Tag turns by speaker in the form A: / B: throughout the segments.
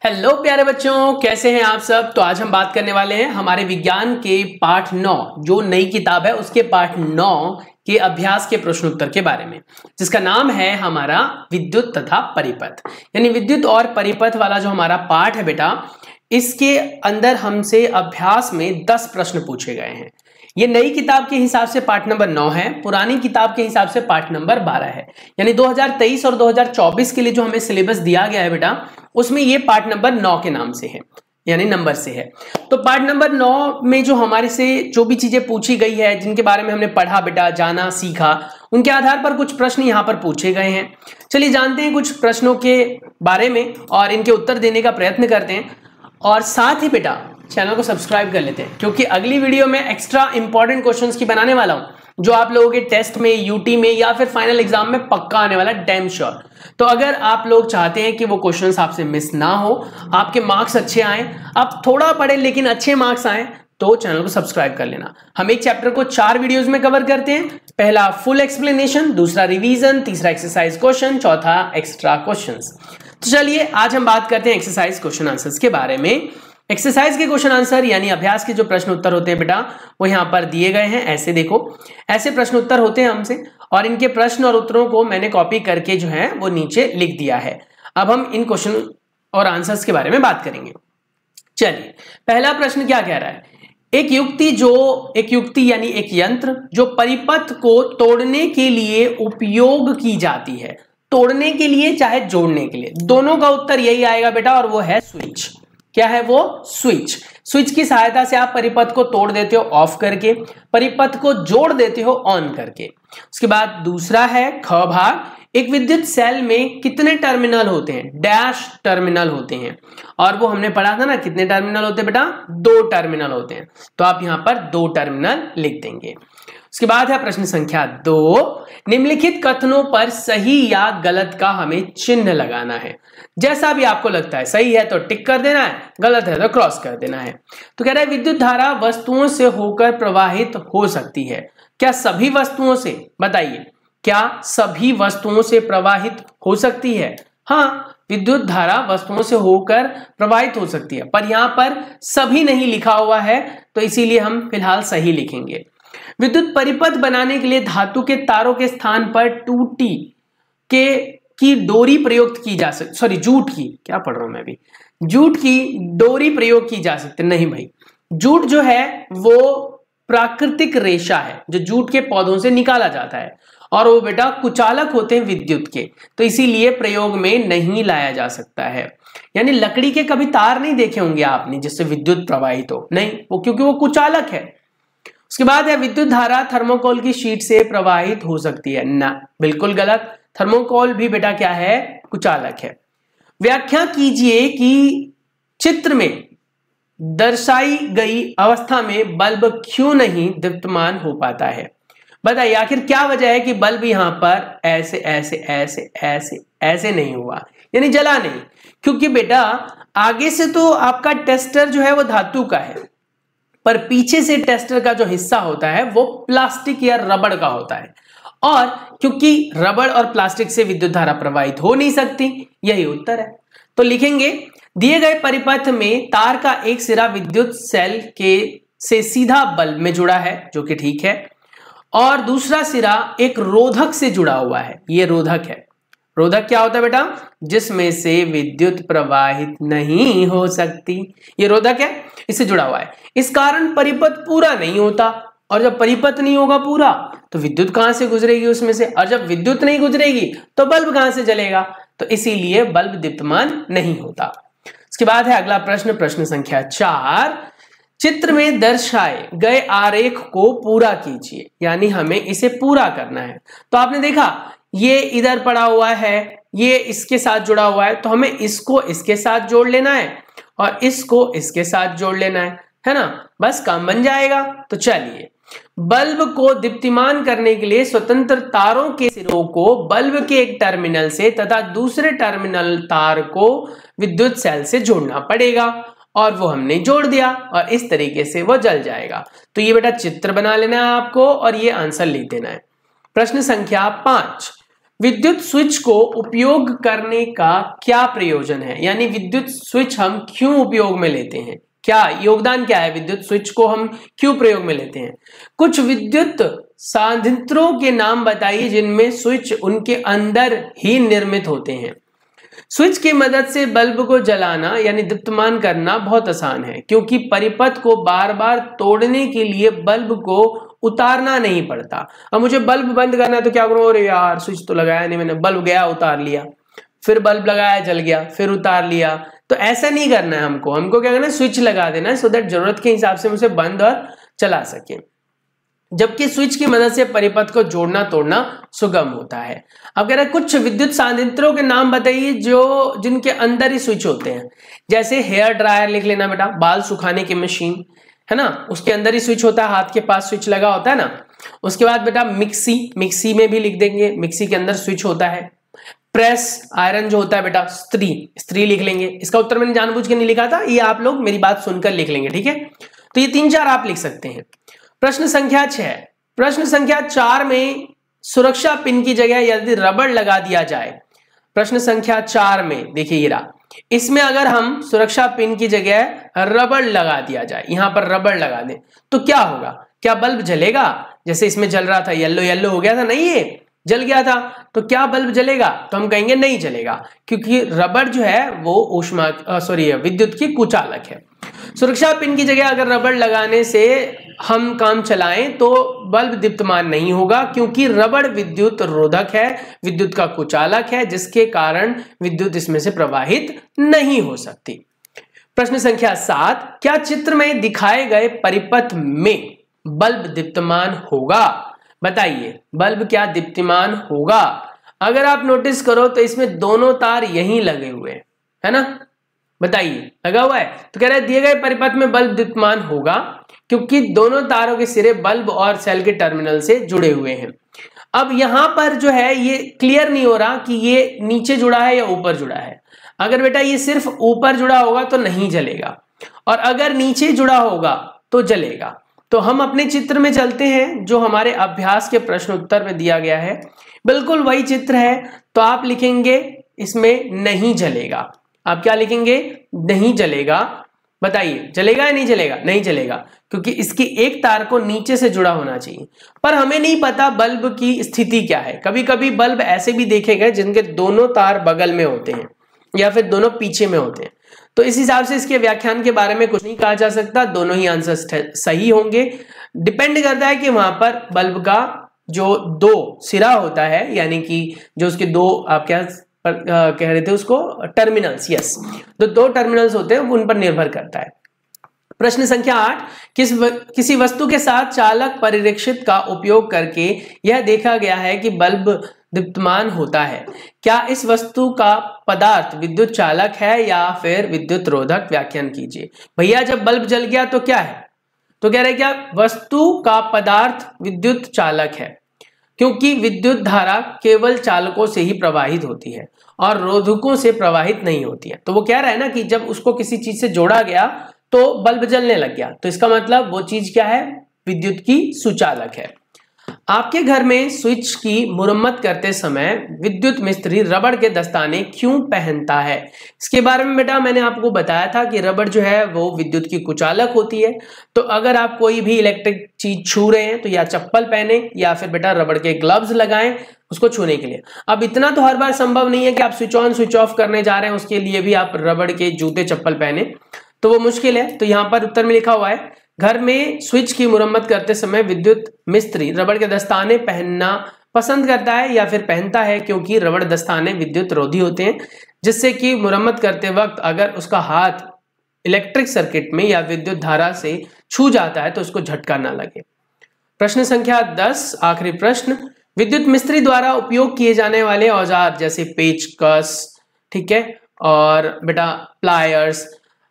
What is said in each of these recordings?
A: Hello प्यारे बच्चों, कैसे हैं आप सब। तो आज हम बात करने वाले हैं हमारे विज्ञान के पाठ 9 जो नई किताब है उसके पाठ 9 के अभ्यास के प्रश्नोत्तर के बारे में, जिसका नाम है हमारा विद्युत तथा परिपथ। यानी विद्युत और परिपथ वाला जो हमारा पाठ है बेटा, इसके अंदर हमसे अभ्यास में 10 प्रश्न पूछे गए हैं। ये नई किताब के हिसाब से पाठ नंबर 9 है, पुरानी किताब के हिसाब से पाठ नंबर 12 है। यानी 2023 और 2024 के लिए जो हमें सिलेबस दिया गया है बेटा, उसमें ये पाठ नंबर 9 के नाम से है, यानी नंबर से है। तो पाठ नंबर 9 में जो हमारे से जो भी चीजें पूछी गई है, जिनके बारे में हमने पढ़ा बेटा, जाना, सीखा, उनके आधार पर कुछ प्रश्न यहाँ पर पूछे गए हैं। चलिए जानते हैं कुछ प्रश्नों के बारे में और इनके उत्तर देने का प्रयत्न करते हैं। और साथ ही बेटा चैनल को सब्सक्राइब कर लेते हैं, क्योंकि अगली वीडियो में एक्स्ट्रा इंपॉर्टेंट क्वेश्चंस की बनाने वाला हूं, जो आप लोगों के टेस्ट में, यूटी में या फिर फाइनल एग्जाम में पक्का आने वाला, डैम श्योर। तो अगर आप लोग चाहते हैं कि वो क्वेश्चंस आपसे मिस ना हो, आपके मार्क्स अच्छे आए, आप थोड़ा पढ़े लेकिन अच्छे मार्क्स आए, तो चैनल को सब्सक्राइब कर लेना। हम एक चैप्टर को 4 वीडियोस में कवर करते हैं। पहला फुल एक्सप्लेनेशन, दूसरा रिवीजन, तीसरा एक्सरसाइज क्वेश्चन, चौथा एक्स्ट्रा क्वेश्चंस। तो चलिए आज हम बात करते हैं एक्सरसाइज क्वेश्चन आंसर्स के बारे में। एक्सरसाइज के क्वेश्चन आंसर यानी अभ्यास के जो प्रश्न उत्तर होते हैं बेटा, वो यहाँ पर दिए गए हैं। ऐसे देखो, ऐसे प्रश्न उत्तर होते हैं हमसे, और इनके प्रश्न और उत्तरों को मैंने कॉपी करके जो है वो नीचे लिख दिया है। अब हम इन क्वेश्चन और आंसर्स के बारे में बात करेंगे। चलिए, पहला प्रश्न क्या कह रहा है। एक युक्ति यानी एक यंत्र जो परिपथ को तोड़ने के लिए उपयोग की जाती है, तोड़ने के लिए चाहे जोड़ने के लिए, दोनों का उत्तर यही आएगा बेटा, और वो है स्विच। क्या है वो? स्विच। स्विच की सहायता से आप परिपथ को तोड़ देते हो ऑफ करके, परिपथ को जोड़ देते हो ऑन करके। उसके बाद दूसरा है ख भाग, एक विद्युत सेल में कितने टर्मिनल होते हैं? डैश टर्मिनल होते हैं। और वो हमने पढ़ा था ना, कितने टर्मिनल होते हैं बेटा? 2 टर्मिनल होते हैं। तो आप यहां पर 2 टर्मिनल लिख देंगे। उसके बाद है प्रश्न संख्या 2, निम्नलिखित कथनों पर सही या गलत का हमें चिन्ह लगाना है। जैसा भी आपको लगता है, सही है तो टिक कर देना है, गलत है तो क्रॉस कर देना है। तो कह रहा है विद्युत धारा वस्तुओं से होकर प्रवाहित हो सकती है। क्या सभी वस्तुओं से? बताइए, क्या सभी वस्तुओं से प्रवाहित हो सकती है? हाँ, विद्युत धारा वस्तुओं से होकर प्रवाहित हो सकती है, पर यहां पर सभी नहीं लिखा हुआ है, तो इसीलिए हम फिलहाल सही लिखेंगे। विद्युत परिपथ बनाने के लिए धातु के तारों के स्थान पर टूटी की डोरी प्रयोग की जा सकती, सॉरी जूट की, क्या पढ़ रहा हूं मैं अभी, जूट की डोरी प्रयोग की जा सकती। नहीं भाई, जूट जो है वो प्राकृतिक रेशा है जो जूट के पौधों से निकाला जाता है, और वो बेटा कुचालक होते हैं विद्युत के, तो इसीलिए प्रयोग में नहीं लाया जा सकता है। यानी लकड़ी के कभी तार नहीं देखे होंगे आपने जिससे विद्युत प्रवाहित हो, नहीं, वो क्योंकि वो कुचालक है। उसके बाद है विद्युत धारा थर्मोकोल की शीट से प्रवाहित हो सकती है। ना, बिल्कुल गलत। थर्मोकोल भी बेटा क्या है? कुचालक है। व्याख्या कीजिए कि चित्र में दर्शाई गई अवस्था में बल्ब क्यों नहीं दीप्तमान हो पाता है। बताइए आखिर क्या वजह है कि बल्ब यहां पर ऐसे ऐसे ऐसे ऐसे ऐसे नहीं हुआ, यानी जला नहीं। क्योंकि बेटा आगे से तो आपका टेस्टर जो है वो धातु का है, पर पीछे से टेस्टर का जो हिस्सा होता है वो प्लास्टिक या रबड़ का होता है, और क्योंकि रबड़ और प्लास्टिक से विद्युत धारा प्रवाहित हो नहीं सकती, यही उत्तर है। तो लिखेंगे दिए गए परिपथ में तार का एक सिरा विद्युत सेल के से सीधा बल्ब में जुड़ा है, जो कि ठीक है, और दूसरा सिरा एक रोधक से जुड़ा हुआ है। ये रोधक है। रोधक क्या होता है बेटा? जिसमें से विद्युत प्रवाहित नहीं हो सकती, ये रोधक है, इससे जुड़ा हुआ है। इस कारण परिपथ पूरा नहीं होता, और जब परिपथ नहीं होगा पूरा तो विद्युत कहां से गुजरेगी उसमें से, और जब विद्युत नहीं गुजरेगी तो बल्ब कहां से जलेगा, तो इसीलिए बल्ब दीप्तमान नहीं होता। उसके बाद है अगला प्रश्न, प्रश्न संख्या 4, चित्र में दर्शाए गए आरेख को पूरा कीजिए। यानी हमें इसे पूरा करना है। तो आपने देखा ये इधर पड़ा हुआ है, ये इसके साथ जुड़ा हुआ है, तो हमें इसको इसके साथ जोड़ लेना है और इसको इसके साथ जोड़ लेना है ना, बस काम बन जाएगा। तो चलिए, बल्ब को दीप्तिमान करने के लिए स्वतंत्र तारों के सिरों को बल्ब के एक टर्मिनल से तथा दूसरे टर्मिनल तार को विद्युत सेल से जोड़ना पड़ेगा, और वो हमने जोड़ दिया, और इस तरीके से वो जल जाएगा। तो ये बेटा चित्र बना लेना है आपको, और ये आंसर लिख देना है। प्रश्न संख्या 5, विद्युत स्विच को उपयोग करने का क्या प्रयोजन है, यानी विद्युत स्विच हम क्यों उपयोग में लेते हैं, क्या योगदान क्या है, विद्युत स्विच को हम क्यों प्रयोग में लेते हैं। कुछ विद्युत संयंत्रों के नाम बताइए जिनमें स्विच उनके अंदर ही निर्मित होते हैं। स्विच की मदद से बल्ब को जलाना यानी दीप्तमान करना बहुत आसान है, क्योंकि परिपथ को बार बार तोड़ने के लिए बल्ब को उतारना नहीं पड़ता। अब मुझे बल्ब बंद करना है तो क्या करूं, अरे यार स्विच तो लगाया नहीं मैंने, बल्ब गया उतार लिया, फिर बल्ब लगाया जल गया, फिर उतार लिया। तो ऐसा नहीं करना है हमको क्या करना है, स्विच लगा देना है सो दैट जरूरत के हिसाब से हम उसे बंद और चला सके। जबकि स्विच की मदद से परिपथ को जोड़ना तोड़ना सुगम होता है। अब कह रहे कुछ विद्युत संयंत्रों के नाम बताइए जो जिनके अंदर ही स्विच होते हैं। जैसे हेयर ड्रायर लिख लेना बेटा, बाल सुखाने की मशीन है ना, उसके अंदर ही स्विच होता है, हाथ के पास स्विच लगा होता है ना। उसके बाद बेटा मिक्सी में भी लिख देंगे, मिक्सी के अंदर स्विच होता है। प्रेस आयरन जो होता है बेटा, स्त्री लिख लेंगे। इसका उत्तर मैंने जानबूझ के नहीं लिखा था, ये आप लोग मेरी बात सुनकर लिख लेंगे, ठीक है। तो ये 3-4 आप लिख सकते हैं। प्रश्न संख्या 6, प्रश्न संख्या 4 में सुरक्षा पिन की जगह यदि रबड़ लगा दिया जाए, प्रश्न संख्या 4 में देखिए ये रहा, इसमें अगर हम सुरक्षा पिन की जगह रबड़ लगा दिया जाए, यहां पर रबड़ लगा दें तो क्या होगा, क्या बल्ब जलेगा। जैसे इसमें जल रहा था, येलो हो गया था, नहीं ये जल गया था, तो क्या बल्ब जलेगा, तो हम कहेंगे नहीं जलेगा, क्योंकि रबड़ जो है वो विद्युत की कुचालक है। सुरक्षा पिन की जगह अगर रबड़ लगाने से हम काम चलाएं तो बल्ब दीप्तमान नहीं होगा, क्योंकि रबड़ विद्युत रोधक है, विद्युत का कुचालक है, जिसके कारण विद्युत इसमें से प्रवाहित नहीं हो सकती। प्रश्न संख्या 7, क्या चित्र में दिखाए गए परिपथ में बल्ब दीप्तमान होगा। बताइए बल्ब क्या दीप्तिमान होगा। अगर आप नोटिस करो तो इसमें दोनों तार यहीं लगे हुए हैं, है ना, बताइए लगा हुआ है। तो कह रहा है दिए गए परिपथ में बल्ब दीप्तमान होगा क्योंकि दोनों तारों के सिरे बल्ब और सेल के टर्मिनल से जुड़े हुए हैं। अब यहां पर जो है ये क्लियर नहीं हो रहा कि ये नीचे जुड़ा है या ऊपर जुड़ा है। अगर बेटा ये सिर्फ ऊपर जुड़ा होगा तो नहीं जलेगा, और अगर नीचे जुड़ा होगा तो जलेगा। तो हम अपने चित्र में चलते हैं जो हमारे अभ्यास के प्रश्न उत्तर में दिया गया है, बिल्कुल वही चित्र है। तो आप लिखेंगे इसमें नहीं जलेगा। आप क्या लिखेंगे, नहीं जलेगा। बताइए जलेगा या नहीं जलेगा, नहीं जलेगा, क्योंकि इसकी एक तार को नीचे से जुड़ा होना चाहिए। पर हमें नहीं पता बल्ब की स्थिति क्या है। कभी कभी बल्ब ऐसे भी देखे गए जिनके दोनों तार बगल में होते हैं या फिर दोनों पीछे में होते हैं। तो इस हिसाब से इसके व्याख्यान के बारे में कुछ नहीं कहा जा सकता, दोनों ही आंसर सही होंगे। डिपेंड करता है कि वहां पर बल्ब का जो दो सिरा होता है, यानी कि जो उसके दो आप क्या कह रहे थे उसको, टर्मिनल्स, यस, तो दो टर्मिनल्स होते हैं, उन पर निर्भर करता है। प्रश्न संख्या 8, किसी वस्तु के साथ चालक परिरक्षित का उपयोग करके यह देखा गया है कि बल्ब दीप्तमान होता है। क्या इस वस्तु का पदार्थ विद्युत चालक है या फिर विद्युत रोधक, व्याख्यान कीजिए। भैया जब बल्ब जल गया तो क्या है, तो कह रहे क्या वस्तु का पदार्थ विद्युत चालक है, क्योंकि विद्युत धारा केवल चालकों से ही प्रवाहित होती है और रोधकों से प्रवाहित नहीं होती है। तो वो कह रहा है ना कि जब उसको किसी चीज से जोड़ा गया तो बल्ब जलने लग गया, तो इसका मतलब वो चीज क्या है, विद्युत की सुचालक है। आपके घर में स्विच की मुरम्मत करते समय विद्युत मिस्त्री रबड़ के दस्ताने क्यों पहनता है। इसके बारे में बेटा मैंने आपको बताया था कि रबड़ जो है वो विद्युत की कुचालक होती है। तो अगर आप कोई भी इलेक्ट्रिक चीज छू रहे हैं तो या चप्पल पहने या फिर बेटा रबड़ के ग्लव्स लगाएं उसको छूने के लिए। अब इतना तो हर बार संभव नहीं है कि आप स्विच ऑन स्विच ऑफ करने जा रहे हैं, उसके लिए भी आप रबड़ के जूते चप्पल पहने, तो वो मुश्किल है। तो यहाँ पर उत्तर में लिखा हुआ है घर में स्विच की मुरम्मत करते समय विद्युत मिस्त्री रबड़ के दस्ताने पहनना पसंद करता है या फिर पहनता है, क्योंकि रबड़ दस्ताने विद्युत रोधी होते हैं, जिससे कि मुरम्मत करते वक्त अगर उसका हाथ इलेक्ट्रिक सर्किट में या विद्युत धारा से छू जाता है तो उसको झटका ना लगे। प्रश्न संख्या 10, आखिरी प्रश्न, विद्युत मिस्त्री द्वारा उपयोग किए जाने वाले औजार जैसे पेचकस, ठीक है, और बेटा प्लायर्स,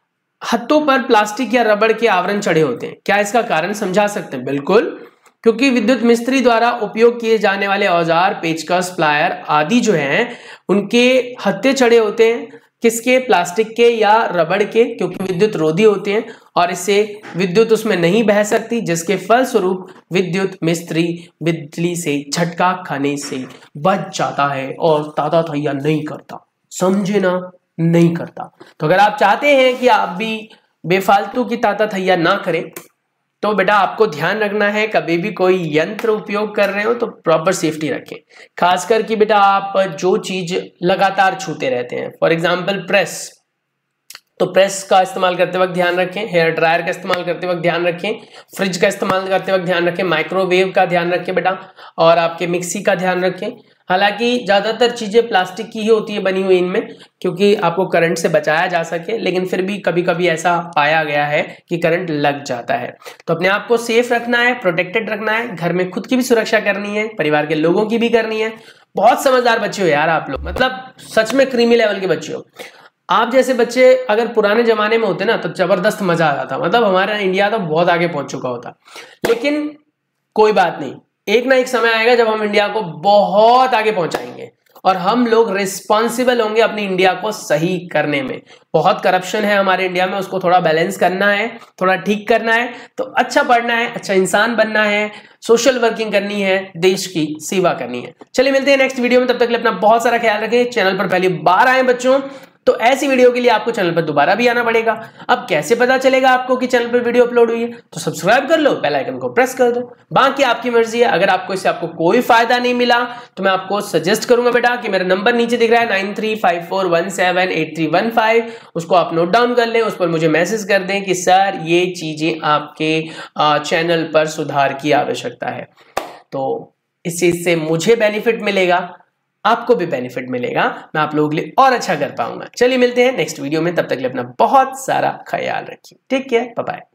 A: हथों पर प्लास्टिक या रबड़ के आवरण चढ़े होते हैं, क्या इसका कारण समझा सकते हैं। बिल्कुल, क्योंकि विद्युत मिस्त्री द्वारा उपयोग किए जाने वाले औजार पेचकस प्लायर आदि जो हैं उनके हत्थे चढ़े होते हैं, किसके? प्लास्टिक के या रबड़ के, क्योंकि विद्युत रोधी होते हैं और इससे विद्युत उसमें नहीं बह सकती, जिसके फलस्वरूप विद्युत मिस्त्री बिजली से झटका खाने से बच जाता है और ताता थैया नहीं करता। समझे ना? नहीं करता। तो अगर आप चाहते हैं कि आप भी बेफालतू की ताता थैया ना करें तो बेटा आपको ध्यान रखना है, कभी भी कोई यंत्र उपयोग कर रहे हो तो प्रॉपर सेफ्टी रखें। खासकर कि बेटा आप जो चीज लगातार छूते रहते हैं, फॉर एग्जांपल प्रेस, तो प्रेस का इस्तेमाल करते वक्त ध्यान रखें, हेयर ड्रायर का इस्तेमाल करते वक्त ध्यान रखें, फ्रिज का इस्तेमाल करते वक्त ध्यान रखें, माइक्रोवेव का ध्यान रखें बेटा, और आपके मिक्सी का ध्यान रखें। हालांकि ज्यादातर चीजें प्लास्टिक की ही होती है बनी हुई इनमें, क्योंकि आपको करंट से बचाया जा सके, लेकिन फिर भी कभी कभी ऐसा पाया गया है कि करंट लग जाता है। तो अपने आप को सेफ रखना है, प्रोटेक्टेड रखना है, घर में खुद की भी सुरक्षा करनी है, परिवार के लोगों की भी करनी है। बहुत समझदार बच्चे हो यार आप लोग, मतलब सच में क्रीमी लेवल के बच्चे हो। आप जैसे बच्चे अगर पुराने जमाने में होते ना तो जबरदस्त मजा आ जाता, मतलब हमारा इंडिया तो बहुत आगे पहुंच चुका होता। लेकिन कोई बात नहीं, एक ना एक समय आएगा जब हम इंडिया को बहुत आगे पहुंचाएंगे और हम लोग रिस्पॉन्सिबल होंगे अपनी इंडिया को सही करने में। बहुत करप्शन है हमारे इंडिया में, उसको थोड़ा बैलेंस करना है, थोड़ा ठीक करना है, तो अच्छा पढ़ना है, अच्छा इंसान बनना है, सोशल वर्किंग करनी है, देश की सेवा करनी है। चलिए मिलते हैं नेक्स्ट वीडियो में, तब तक के लिए अपना बहुत सारा ख्याल रखें। चैनल पर पहली बार आए बच्चों तो ऐसी वीडियो के लिए आपको चैनल पर दोबारा भी आना पड़ेगा। अब कैसे पता चलेगा आपको कि चैनल पर वीडियो अपलोड हुई है? तो सब्सक्राइब कर लो, बेल आइकन को प्रेस कर दो, बाकी आपकी मर्जी है। अगर आपको इससे आपको कोई फायदा नहीं मिला तो मैं आपको सजेस्ट करूंगा बेटा कि मेरा नंबर नीचे दिख रहा है 9354178315, उसको आप नोट डाउन कर लें, उस पर मुझे मैसेज कर दें कि सर ये चीजें आपके चैनल पर सुधार की आवश्यकता है। तो इस चीज से मुझे बेनिफिट मिलेगा, आपको भी बेनिफिट मिलेगा, मैं आप लोगों के लिए और अच्छा कर पाऊंगा। चलिए मिलते हैं नेक्स्ट वीडियो में, तब तक के लिए अपना बहुत सारा ख्याल रखिए। Take care, bye bye.